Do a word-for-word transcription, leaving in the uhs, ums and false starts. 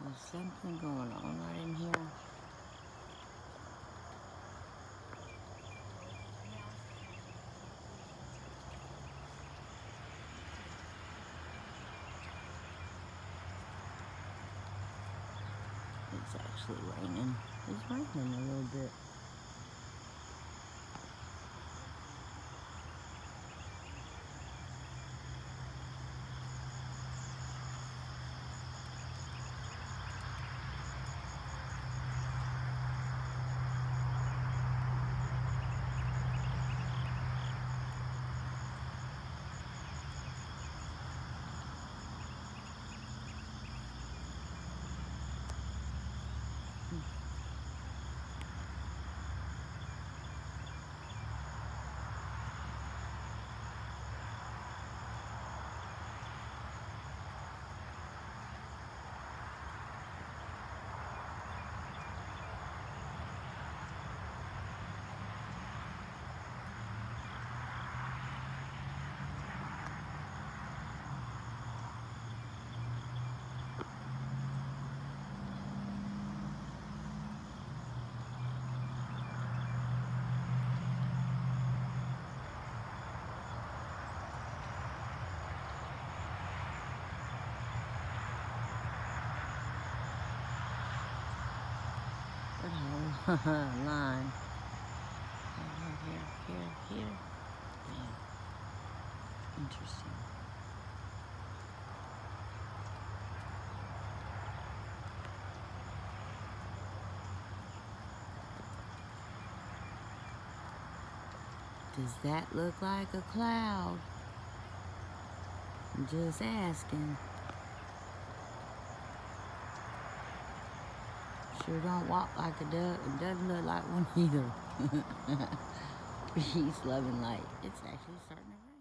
There's something going on right in here. It's actually raining. It's raining a little bit. What a line. Here, here, here, here. Man. Interesting. Does that look like a cloud? I'm just asking. Sure don't walk like a duck. It doesn't look like one either. Peace, love, and light. It's actually starting to rain.